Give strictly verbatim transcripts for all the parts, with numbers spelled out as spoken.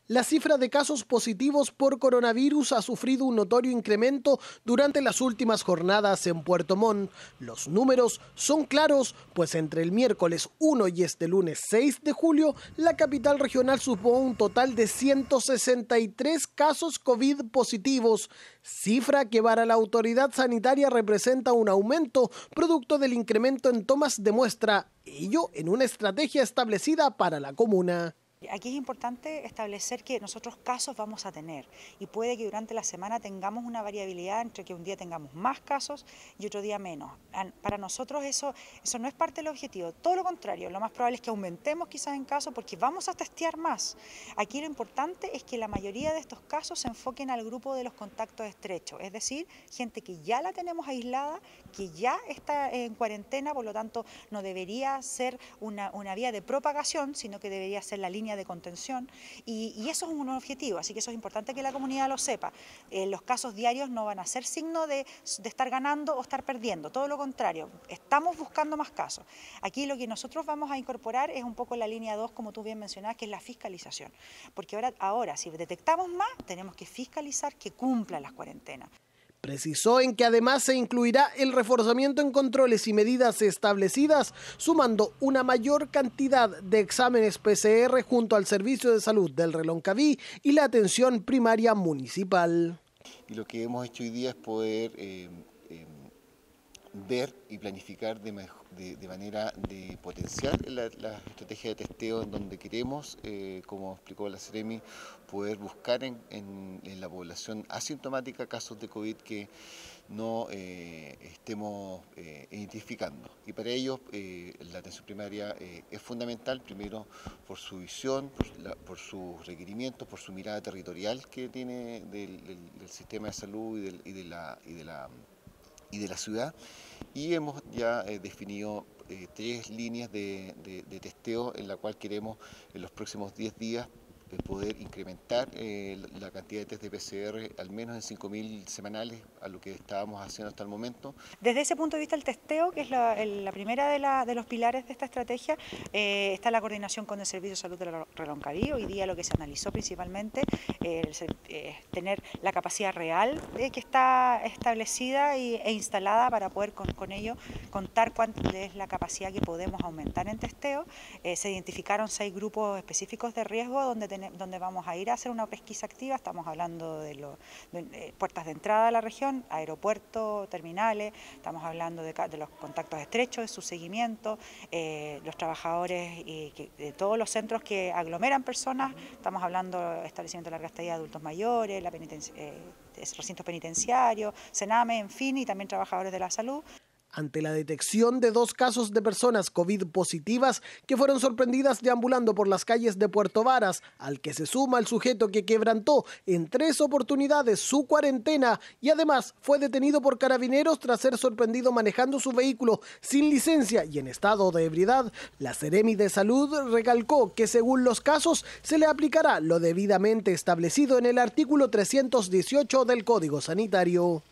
La cifra de casos positivos por coronavirus ha sufrido un notorio incremento durante las últimas jornadas en Puerto Montt. Los números son claros, pues entre el miércoles uno y este lunes seis de julio, la capital regional sumó un total de ciento sesenta y tres casos COVID positivos, cifra que para la autoridad sanitaria representa un aumento producto del incremento en tomas de muestra, ello en una estrategia establecida para la comuna. Aquí es importante establecer que nosotros casos vamos a tener y puede que durante la semana tengamos una variabilidad entre que un día tengamos más casos y otro día menos. Para nosotros eso, eso no es parte del objetivo, todo lo contrario, lo más probable es que aumentemos quizás en casos porque vamos a testear más. Aquí lo importante es que la mayoría de estos casos se enfoquen al grupo de los contactos estrechos, es decir, gente que ya la tenemos aislada, que ya está en cuarentena, por lo tanto no debería ser una, una vía de propagación, sino que debería ser la línea de contención y, y eso es un objetivo, así que eso es importante que la comunidad lo sepa. Eh, los casos diarios no van a ser signo de, de estar ganando o estar perdiendo, todo lo contrario, estamos buscando más casos. Aquí lo que nosotros vamos a incorporar es un poco la línea dos, como tú bien mencionabas, que es la fiscalización, porque ahora, ahora si detectamos más, tenemos que fiscalizar que cumplan las cuarentenas. Precisó en que además se incluirá el reforzamiento en controles y medidas establecidas, sumando una mayor cantidad de exámenes P C R junto al Servicio de Salud del Reloncaví y la atención primaria municipal. Y lo que hemos hecho hoy día es poder eh, eh, ver y planificar de, de, de manera de potenciar la, la estrategia de testeo en donde queremos, eh, como explicó la Seremi, poder buscar en, en, en la población asintomática casos de COVID que no eh, estemos eh, identificando. Y para ello eh, la atención primaria eh, es fundamental, primero por su visión, por, la, por sus requerimientos, por su mirada territorial que tiene del, del, del sistema de salud y, del, y de la... Y de la y de la ciudad, y hemos ya eh, definido eh, tres líneas de, de, de testeo en la cual queremos en los próximos diez días eh, poder incrementar eh, la cantidad de test de P C R al menos en cinco mil semanales a lo que estábamos haciendo hasta el momento. Desde ese punto de vista el testeo, que es la, el, la primera de, la, de los pilares de esta estrategia, eh, está la coordinación con el Servicio de Salud de Reloncaví. Hoy día lo que se analizó principalmente eh, es eh, tener la capacidad real eh, que está establecida y, e instalada para poder con, con ello contar cuánto es la capacidad que podemos aumentar en testeo. Eh, se identificaron seis grupos específicos de riesgo donde, ten, donde vamos a ir a hacer una pesquisa activa. Estamos hablando de, lo, de, de puertas de entrada a la región, aeropuertos, terminales, estamos hablando de, de los contactos estrechos, de su seguimiento, eh, los trabajadores y que, de todos los centros que aglomeran personas, estamos hablando de establecimiento de larga estadía de adultos mayores, la penitencia, eh, recintos penitenciarios, Sename, en fin, y también trabajadores de la salud. Ante la detección de dos casos de personas COVID positivas que fueron sorprendidas deambulando por las calles de Puerto Varas, al que se suma el sujeto que quebrantó en tres oportunidades su cuarentena y además fue detenido por carabineros tras ser sorprendido manejando su vehículo sin licencia y en estado de ebriedad, la Seremi de Salud recalcó que según los casos se le aplicará lo debidamente establecido en el artículo trescientos dieciocho del Código Sanitario.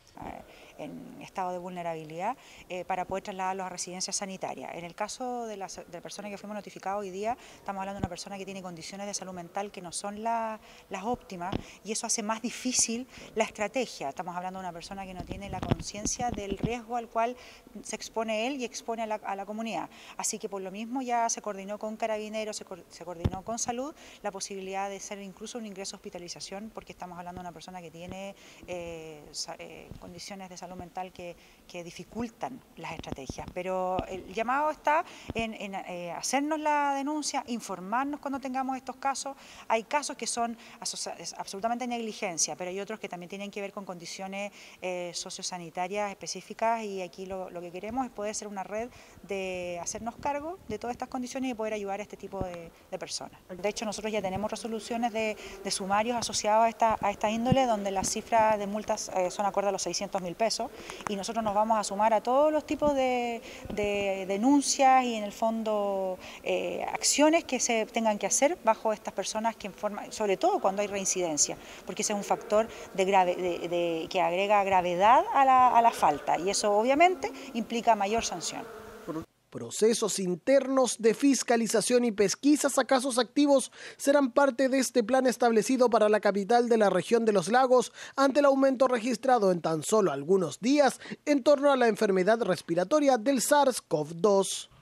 En estado de vulnerabilidad eh, para poder trasladarlos a residencias sanitarias. En el caso de la, de la persona que fuimos notificados hoy día, estamos hablando de una persona que tiene condiciones de salud mental que no son la, las óptimas y eso hace más difícil la estrategia. Estamos hablando de una persona que no tiene la conciencia del riesgo al cual se expone él y expone a la, a la comunidad. Así que por lo mismo ya se coordinó con Carabineros, se, co se coordinó con Salud la posibilidad de ser incluso un ingreso a hospitalización porque estamos hablando de una persona que tiene eh, eh, condiciones de salud mental que, que dificultan las estrategias, pero el llamado está en, en eh, hacernos la denuncia, informarnos cuando tengamos estos casos. Hay casos que son absolutamente negligencia, pero hay otros que también tienen que ver con condiciones eh, sociosanitarias específicas y aquí lo, lo que queremos es poder ser una red de hacernos cargo de todas estas condiciones y poder ayudar a este tipo de, de personas. De hecho, nosotros ya tenemos resoluciones de, de sumarios asociados a esta, a esta índole donde las cifras de multas eh, son acorde a los seiscientos mil pesos y nosotros nos vamos a sumar a todos los tipos de, de denuncias y en el fondo eh, acciones que se tengan que hacer bajo estas personas que informan, sobre todo cuando hay reincidencia, porque ese es un factor de grave, de, de, que agrega gravedad a la, a la falta y eso obviamente implica mayor sanción. Procesos internos de fiscalización y pesquisas a casos activos serán parte de este plan establecido para la capital de la región de los lagos ante el aumento registrado en tan solo algunos días en torno a la enfermedad respiratoria del SARS CoV dos.